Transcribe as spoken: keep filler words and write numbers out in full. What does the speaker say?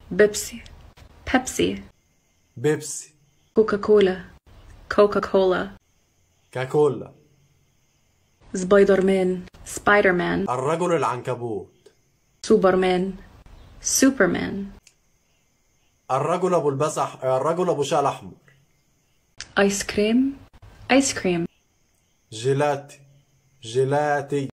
بيبسي بيبسي بيبسي كوكا كولا كوكا كولا كاكولا سبايدر مان سبايدر مان الرجل العنكبوت سوبرمان سوبرمان الرجل أبو البسح الرجل أبو شال أحمر آيس كريم آيس كريم جيلاتي جيلاتي